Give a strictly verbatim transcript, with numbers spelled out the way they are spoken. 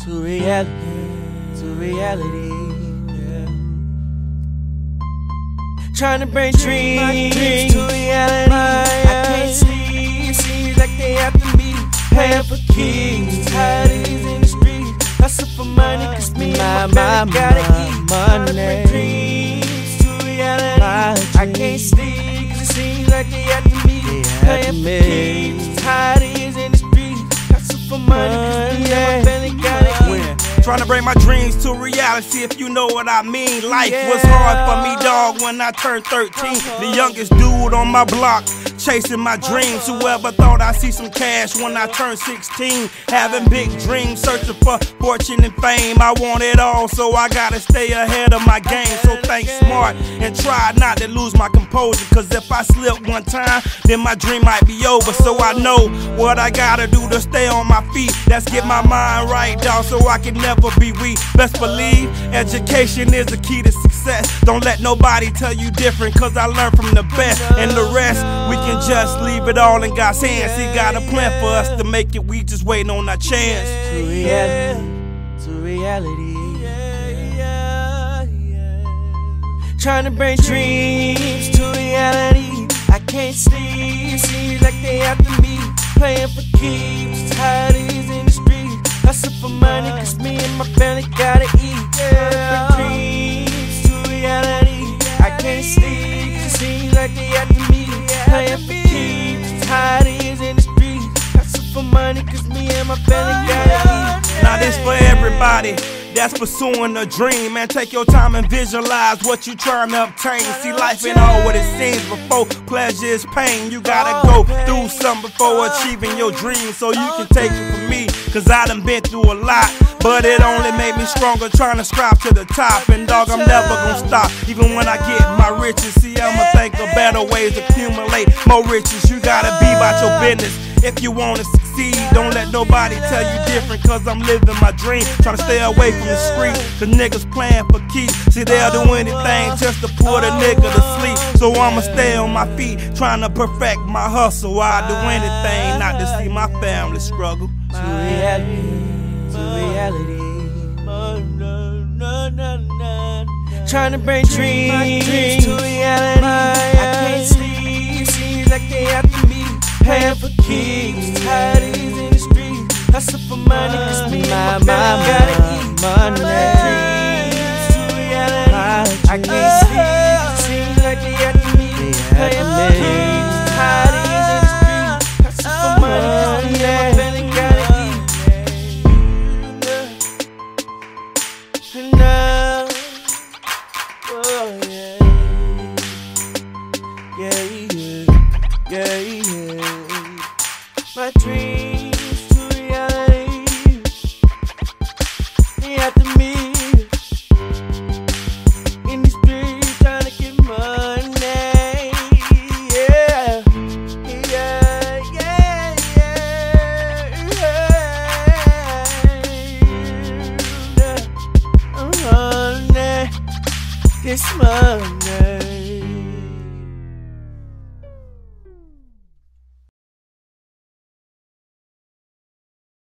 to reality, to reality. Yeah. Trying to bring dreams, dreams to reality. I can't sleep, seems like they after me. Paying for keys, tired of these in the streets. Hustle for money, cause me and my family gotta eat. Trying to bring dreams to reality. I can't sleep, cause it seems like they after me. Paying for keys, tired of these in the streets. Hustle for money, cause me and my family gotta eat. Trying to bring my dreams to reality, if you know what I mean. Life was hard for me, dog, when I turned thirteen. The youngest dude on my block, chasing my dreams. Whoever thought I'd see some cash when I turned sixteen. Having big dreams, searching for fortune and fame. I want it all, so I gotta stay ahead of my game. So think smart and try not to lose my composure, cause if I slip one time, then my dream might be over. So I know what I gotta do to stay on my feet. That's get my mind right, dog, so I can never be weak. Best believe education is the key to success. Don't let nobody tell you different, cause I learned from the best. And the rest, we can just leave it all in God's hands. He got a plan for us to make it, we just waiting on our chance. To reality, to reality. Trying to bring dreams to reality. I can't sleep, seems like they after me. Playing for keeps, tired of these in the streets. Hustle for money, cause me and my family gotta eat. Yeah. Bring dreams to reality. I can't sleep, cause it seems like they after me. Playing for keeps, tired of these in the streets. Hustle for money, cause me and my family gotta eat. Now this for everybody that's pursuing a dream, man. Take your time and visualize what you trying to obtain. See, life ain't all what it seems. Before pleasure is pain, you gotta go through something before achieving your dream. So you can take it from me, cause I done been through a lot, but it only made me stronger trying to strive to the top. And dog, I'm never gonna stop, even when I get my riches. See, I'ma think of better ways to accumulate more riches. You gotta be about your business if you wanna succeed. Don't let nobody tell you different, cause I'm living my dream. Trying to stay away from the street, cause niggas playing for keeps. See, they'll do anything just to put a nigga to sleep. So I'ma stay on my feet, trying to perfect my hustle. I'll do anything not to see my family struggle. To reality, to reality. Trying to bring dreams to reality. I can't sleep, seems like they after me. Paying for keys, tired of these in the streets. Hustle for money, cause me and my family gotta eat. Money, dreams to reality. I can't sleep, seems like they after me. Paying for keys, tired of these in the streets. Hustle for money, cause me and my family gotta eat. And now, oh yeah, yeah, yeah, yeah, yeah. My dreams to reality. They after me in the streets trying to get money. Yeah, yeah, yeah, yeah, yeah. Money, this money.